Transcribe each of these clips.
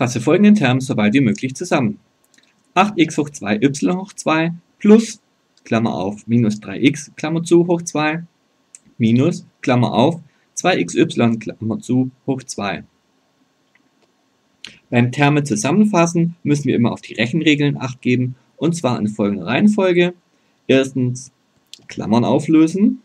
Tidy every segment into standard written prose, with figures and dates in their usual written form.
Fasse folgenden Term so weit wie möglich zusammen. 8x hoch 2 y hoch 2 plus, Klammer auf, minus 3x, Klammer zu, hoch 2, minus, Klammer auf, 2xy, Klammer zu, hoch 2. Beim Terme zusammenfassen müssen wir immer auf die Rechenregeln Acht geben, und zwar in folgender Reihenfolge. Erstens Klammern auflösen.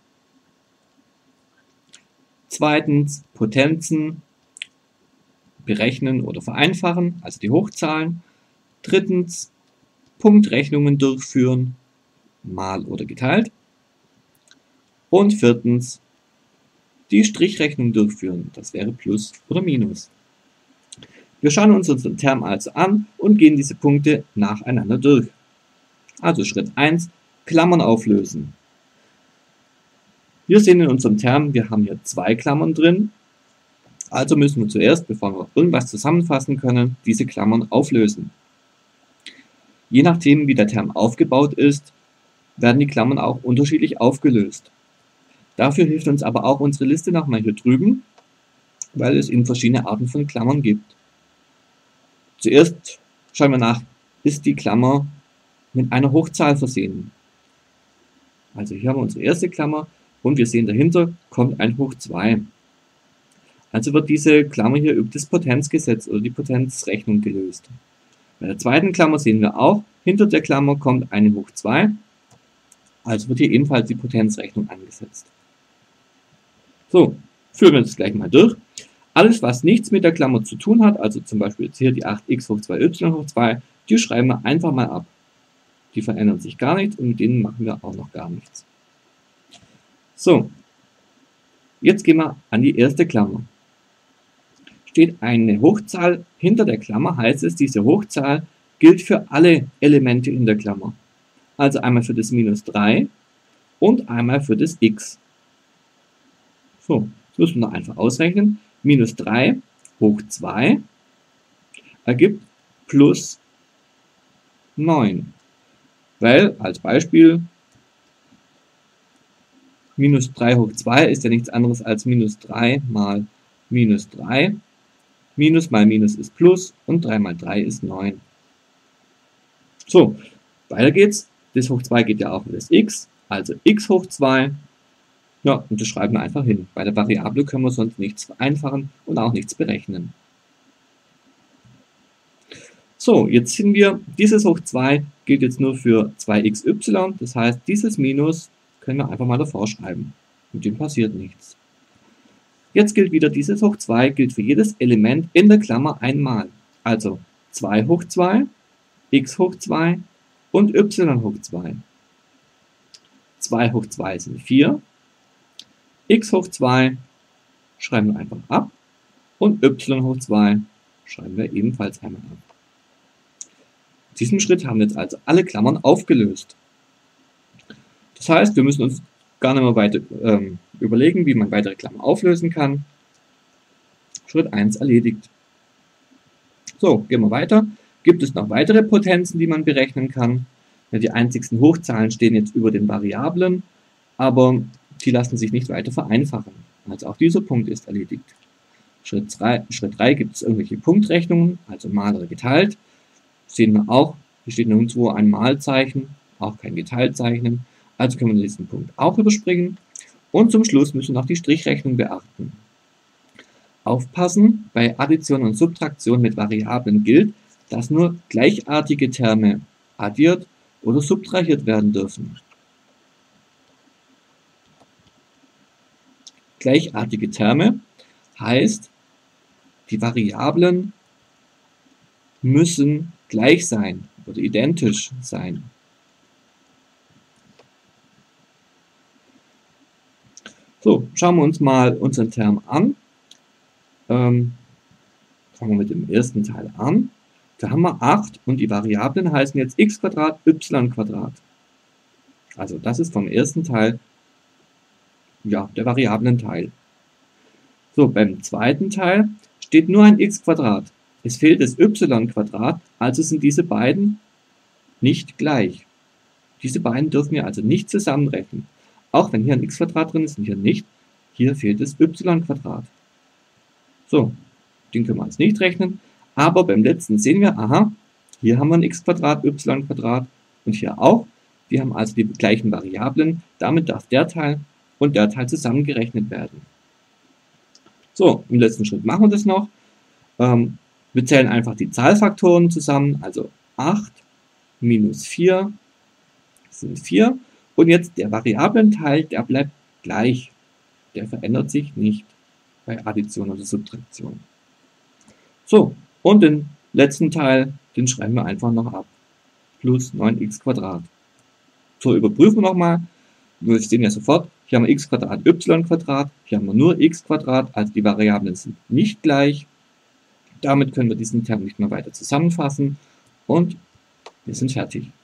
Zweitens Potenzen berechnen oder vereinfachen, also die Hochzahlen. Drittens Punktrechnungen durchführen, mal oder geteilt. Und viertens die Strichrechnung durchführen, das wäre Plus oder Minus. Wir schauen uns unseren Term also an und gehen diese Punkte nacheinander durch. Also Schritt 1, Klammern auflösen. Wir sehen in unserem Term, wir haben hier zwei Klammern drin. Also müssen wir zuerst, bevor wir irgendwas zusammenfassen können, diese Klammern auflösen. Je nachdem, wie der Term aufgebaut ist, werden die Klammern auch unterschiedlich aufgelöst. Dafür hilft uns aber auch unsere Liste nochmal hier drüben, weil es eben verschiedene Arten von Klammern gibt. Zuerst schauen wir nach, ist die Klammer mit einer Hochzahl versehen. Also hier haben wir unsere erste Klammer und wir sehen dahinter kommt ein hoch 2. Also wird diese Klammer hier über das Potenzgesetz oder die Potenzrechnung gelöst. Bei der zweiten Klammer sehen wir auch, hinter der Klammer kommt eine hoch 2. Also wird hier ebenfalls die Potenzrechnung angesetzt. So, führen wir das gleich mal durch. Alles, was nichts mit der Klammer zu tun hat, also zum Beispiel jetzt hier die 8x hoch 2y hoch 2, die schreiben wir einfach mal ab. Die verändern sich gar nichts und mit denen machen wir auch noch gar nichts. So, jetzt gehen wir an die erste Klammer. Steht eine Hochzahl hinter der Klammer, heißt es, diese Hochzahl gilt für alle Elemente in der Klammer. Also einmal für das minus 3 und einmal für das x. So, das müssen wir einfach ausrechnen. Minus 3 hoch 2 ergibt plus 9. Weil, als Beispiel, minus 3 hoch 2 ist ja nichts anderes als minus 3 mal minus 3. Minus mal Minus ist Plus und 3 mal 3 ist 9. So, weiter geht's. Das hoch 2 geht ja auch mit das x, also x hoch 2. Ja, und das schreiben wir einfach hin. Bei der Variable können wir sonst nichts vereinfachen und auch nichts berechnen. So, jetzt sehen wir, dieses hoch 2 gilt jetzt nur für 2xy. Das heißt, dieses Minus können wir einfach mal davor schreiben. Mit dem passiert nichts. Jetzt gilt wieder, dieses hoch 2 gilt für jedes Element in der Klammer einmal. Also 2 hoch 2, x hoch 2 und y hoch 2. 2 hoch 2 sind 4. X hoch 2 schreiben wir einfach ab und y hoch 2 schreiben wir ebenfalls einmal ab. In diesem Schritt haben wir jetzt also alle Klammern aufgelöst. Das heißt, wir müssen uns gar nicht mehr weiter überlegen, wie man weitere Klammern auflösen kann. Schritt 1 erledigt. So, gehen wir weiter. Gibt es noch weitere Potenzen, die man berechnen kann? Ja, die einzigsten Hochzahlen stehen jetzt über den Variablen, aber die lassen sich nicht weiter vereinfachen. Also auch dieser Punkt ist erledigt. Schritt 3 gibt es irgendwelche Punktrechnungen, also mal oder geteilt. Sehen wir auch, hier steht nirgendwo ein Malzeichen, auch kein Geteiltzeichen. Also können wir diesen Punkt auch überspringen. Und zum Schluss müssen wir noch die Strichrechnung beachten. Aufpassen, bei Addition und Subtraktion mit Variablen gilt, dass nur gleichartige Terme addiert oder subtrahiert werden dürfen. Gleichartige Terme heißt, die Variablen müssen gleich sein oder identisch sein. So, schauen wir uns mal unseren Term an. Fangen wir mit dem ersten Teil an. Da haben wir 8 und die Variablen heißen jetzt x², y². Also das ist vom ersten Teil, ja, der Variablenteil. So, beim zweiten Teil steht nur ein x². Es fehlt das y², also sind diese beiden nicht gleich. Diese beiden dürfen wir also nicht zusammenrechnen. Auch wenn hier ein x² drin ist und hier nicht, hier fehlt das y². So, den können wir jetzt nicht rechnen. Aber beim letzten sehen wir, aha, hier haben wir ein x Quadrat, y Quadrat und hier auch. Wir haben also die gleichen Variablen. Damit darf der Teil und der Teil zusammengerechnet werden. So, im letzten Schritt machen wir das noch. Wir zählen einfach die Zahlfaktoren zusammen, also 8 minus 4 sind 4. Und jetzt der Variablenteil, der bleibt gleich. Der verändert sich nicht bei Addition oder Subtraktion. So, und den letzten Teil, den schreiben wir einfach noch ab. Plus 9x Quadrat. So, überprüfen wir nochmal. Wir sehen ja sofort, hier haben wir x Quadrat, y Quadrat. Hier haben wir nur x Quadrat, also die Variablen sind nicht gleich. Damit können wir diesen Term nicht mehr weiter zusammenfassen und wir sind fertig.